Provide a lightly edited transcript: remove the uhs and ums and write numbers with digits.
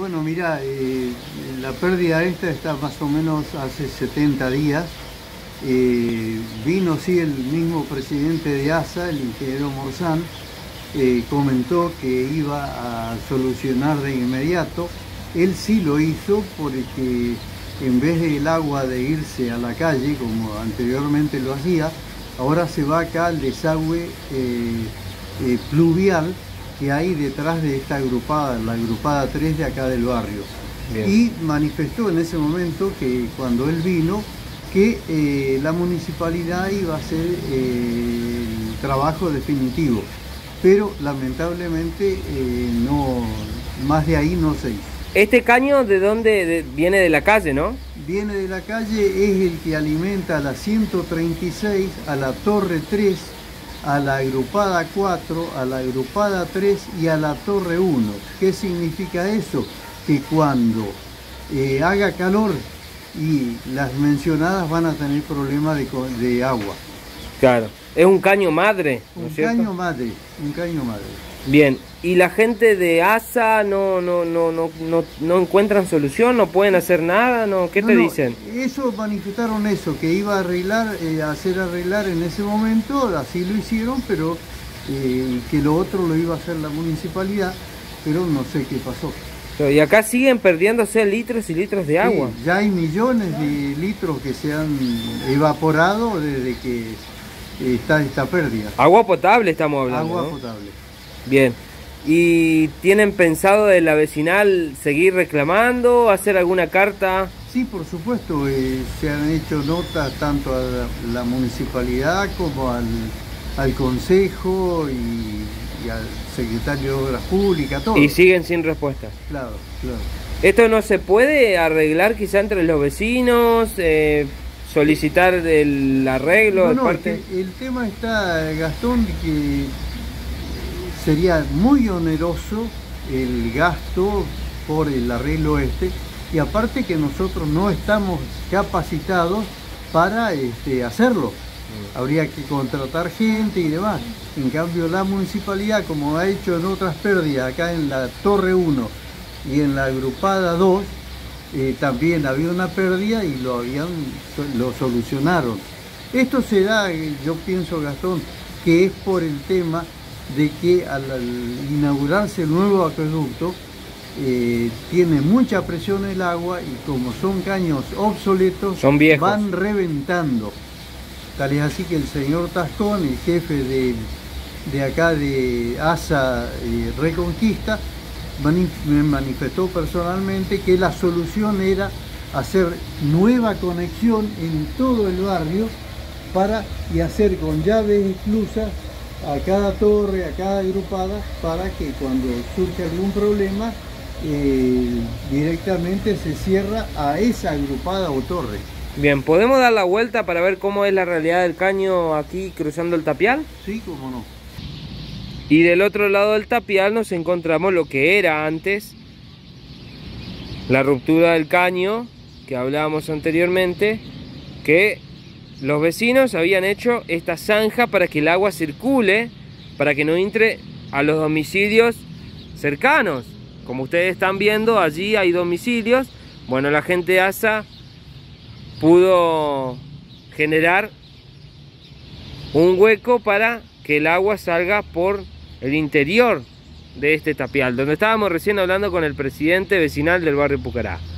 Bueno, mira, la pérdida esta está más o menos hace 70 días. Vino, sí, el mismo presidente de ASA, el ingeniero Morzán, comentó que iba a solucionar de inmediato. Él sí lo hizo porque en vez del agua de irse a la calle, como anteriormente lo hacía, ahora se va acá al desagüe pluvial que hay detrás de esta agrupada, la agrupada 3 de acá del barrio. Bien. Y manifestó en ese momento que cuando él vino, que la municipalidad iba a hacer el trabajo definitivo, pero lamentablemente no, más de ahí no se hizo. ¿Este caño de dónde viene? De la calle, ¿no? Viene de la calle, es el que alimenta a la 136, a la Torre 3, a la agrupada 4, a la agrupada 3 y a la Torre 1. ¿Qué significa eso? Que cuando haga calor y las mencionadas van a tener problemas de agua. Claro, es un caño madre, ¿no es cierto? Un caño madre. Bien, ¿y la gente de ASA no encuentran solución? ¿No pueden hacer nada? ¿Qué te dicen? Eso manifestaron eso, que iba a arreglar, hacer arreglar en ese momento, así lo hicieron, pero que lo otro lo iba a hacer la municipalidad, pero no sé qué pasó. Y acá siguen perdiéndose litros y litros de agua. Sí, ya hay millones de litros que se han evaporado desde que está esta pérdida. Agua potable estamos hablando, Agua ¿no? potable. Bien. ¿Y tienen pensado de la vecinal seguir reclamando, hacer alguna carta? Sí, por supuesto. Se han hecho notas tanto a la municipalidad como al consejo y al secretario de Obras Públicas, todo. Y siguen sin respuesta. Claro, claro. ¿Esto no se puede arreglar quizá entre los vecinos? ¿Solicitar el arreglo? No, el tema está, Gastón, que sería muy oneroso el gasto por el arreglo y aparte que nosotros no estamos capacitados para hacerlo. Habría que contratar gente y demás. En cambio la municipalidad, como ha hecho en otras pérdidas, acá en la Torre 1 y en la agrupada 2, también había una pérdida y lo solucionaron. Esto se da, yo pienso, Gastón, que es por el tema de que al inaugurarse el nuevo acueducto tiene mucha presión el agua y como son caños obsoletos, son viejos, van reventando. Tal es así que el señor Tascón, el jefe de acá de ASA Reconquista, me manifestó personalmente que la solución era hacer nueva conexión en todo el barrio y hacer con llaves esclusas a cada torre, a cada agrupada, para que cuando surge algún problema directamente se cierra a esa agrupada o torre. Bien, ¿podemos dar la vuelta para ver cómo es la realidad del caño aquí cruzando el tapial? Sí, cómo no. Y del otro lado del tapial nos encontramos lo que era antes la ruptura del caño que hablábamos anteriormente, que los vecinos habían hecho esta zanja para que el agua circule, para que no entre a los domicilios cercanos. Como ustedes están viendo, allí hay domicilios. Bueno, la gente de ASA pudo generar un hueco para que el agua salga por el interior de este tapial, donde estábamos recién hablando con el presidente vecinal del barrio Pucará.